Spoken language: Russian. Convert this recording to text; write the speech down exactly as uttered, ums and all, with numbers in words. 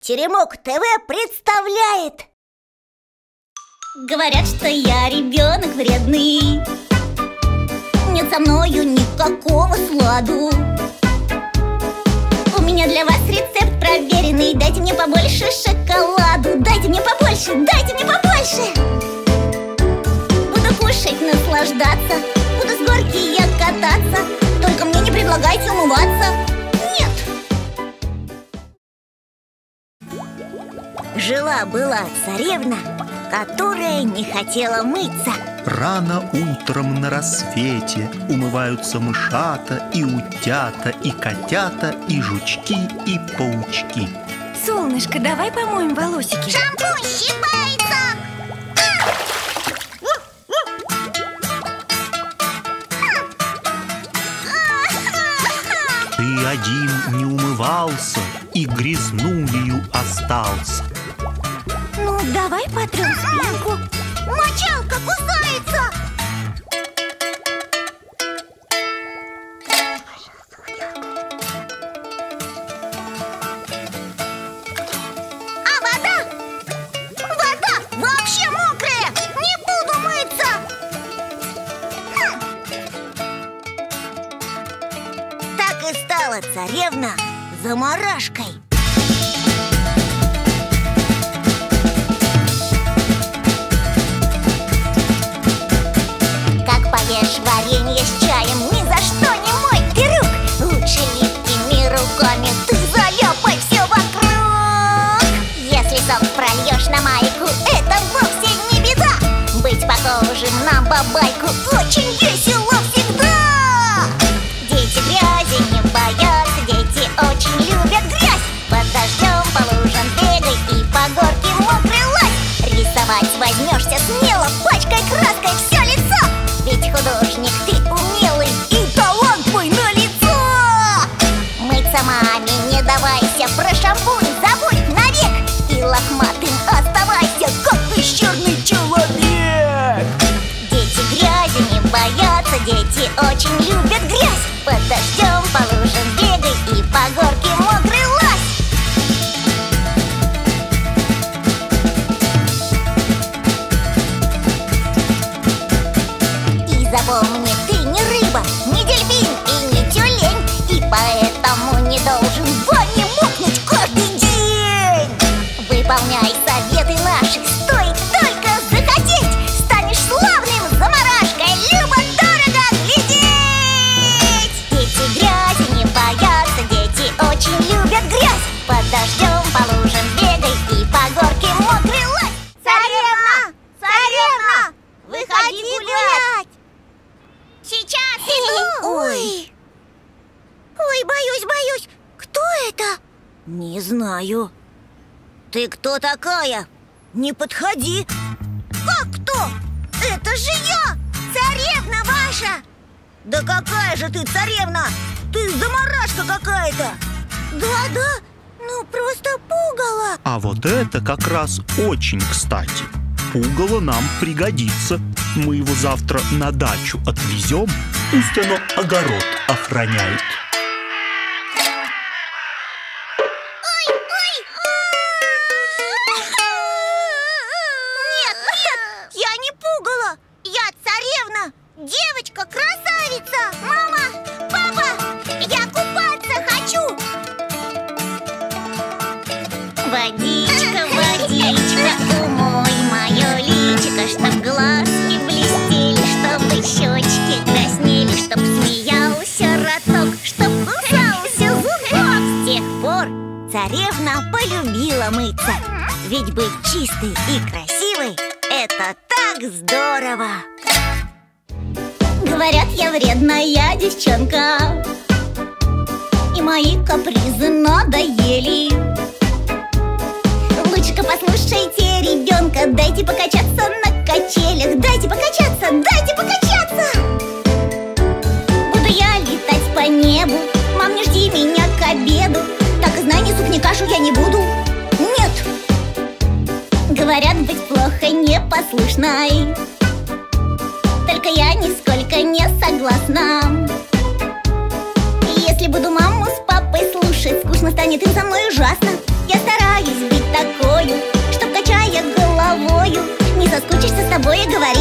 Теремок ТВ представляет. Говорят, что я ребенок вредный, нет со мною никакого сладу. У меня для вас рецепт проверенный. Дайте мне побольше шоколаду. Дайте мне побольше, дайте мне побольше. Буду кушать, наслаждаться, буду с горки я кататься. Только мне не предлагайте умываться. Нет. Жила-была царевна, которая не хотела мыться. Рано утром на рассвете умываются мышата, и утята, и котята, и жучки, и паучки. Солнышко, давай помоем волосики. Шампунь щипается. Ты один не умывался и грязнулью остался. Ну, давай потрем спинку. Мочалка кусается. А вода? Вода вообще мокрая. Не буду мыться. Хм. Так и стала царевна заморашкой. Поешь варенье с чаем, ни за что не мой ты рук. Лучше липкими руками ты заляпай все вокруг. Если сок прольешь на майку, это вовсе не беда. Быть похожим на бабайку очень весело всегда. Дети грязи не боятся, дети очень любят грязь. Под дождем по лужам бегай и по горке мокрый лазь. Рисовать возьмешься смело, пачкой краской все лицо. Ведь художник ты умелый и талант твой налицо. Мыться маме не давайся, про шампунь забудь навек. И лохматым оставайся, как пещерный человек. Дети грязи не боятся, дети очень любят грязь. Под дождем по лужам бегай и по горке мокрый лазь. Запомни, ты не рыба, не дельфин и не тюлень, и поэтому не должен в бане мокнуть каждый день. Выполняй советы наши, стоит только захотеть. Станешь славным заморашкой, любо-дорого глядеть. Дети грязи не боятся, дети очень любят грязь. Под дождем по лужам бегай и по горке мокрый лазь. Царевна! Царевна! Выходи гулять! Сейчас иду! Ой! Ой, боюсь, боюсь! Кто это? Не знаю. Ты кто такая? Не подходи. Как кто? Это же я! Царевна ваша! Да какая же ты царевна? Ты заморашка какая-то. Да-да, ну просто пугало. А вот это как раз очень кстати. Пугало нам пригодится. Мы его завтра на дачу отвезем. Пусть оно огород охраняет. Ой, ой! Нет, нет, я не пугало. Я царевна, девочка-красавица. Мама, папа, я купаться хочу. Водичка, водичка, умой мое личико, чтоб глазки блестели, чтобы щечки краснели, чтоб смеялся роток, чтоб кусался зубок. С тех пор царевна полюбила мыться. Ведь быть чистой и красивой — это так здорово. Говорят, я вредная девчонка, и мои капризы надоели. Лучше-ка послушайте ребенка, дайте покачаться на качелях. Дайте покачаться, дайте покачаться. Буду я летать по небу, мам, не жди меня к обеду. Так и знай, ни суп, ни кашу я не буду. Нет. Говорят, быть плохо непослушной, только я нисколько не согласна. Если буду маму с папой слушать, скучно станет им со мной ужасно. Я стараюсь стараюсь быть такою, чтоб, качая головою, не соскучишься с тобой и говорить.